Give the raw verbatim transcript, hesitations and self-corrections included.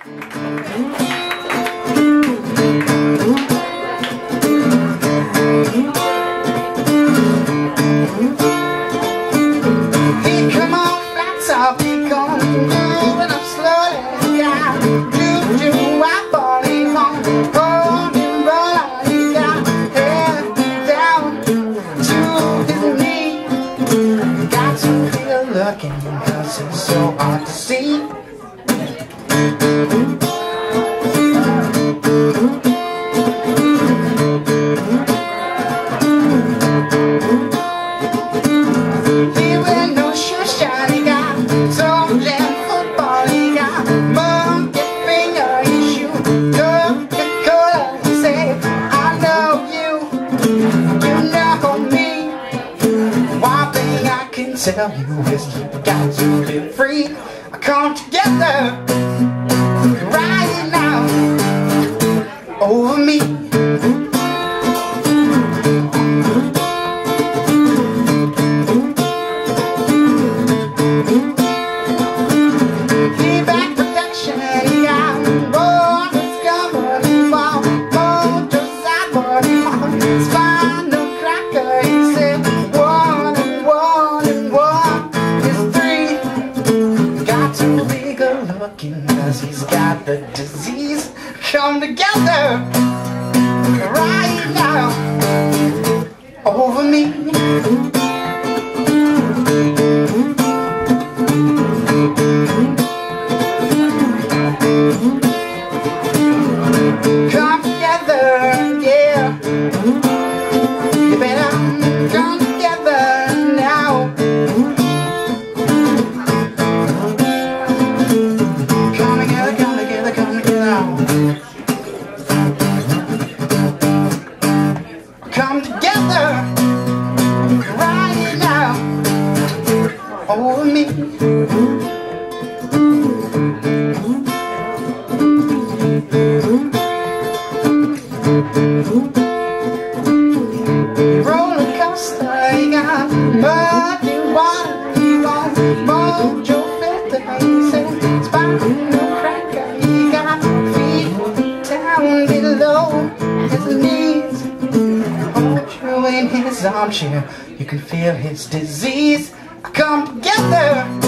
Come on, flats off, be gone, moving up slowly, yeah. Do do I falling on, hold and roll on, yeah. Head down to his knee. Got to feel looking, cause it's so hard to see. Tell you is you got to live free. Come together right now over me. Keep back protection, yeah. Roll the scummer, fall, roll the sideboard, it's fine, no cracker, he said. Cause he's got the disease. Come together right now over me. Come together, yeah. You better come together now. Come together right now over me. Roller coaster, you got muddy water, you got mojo filter, you said sparkle cracker, you got feet down below his knees. In his armchair, you can feel his disease. Come together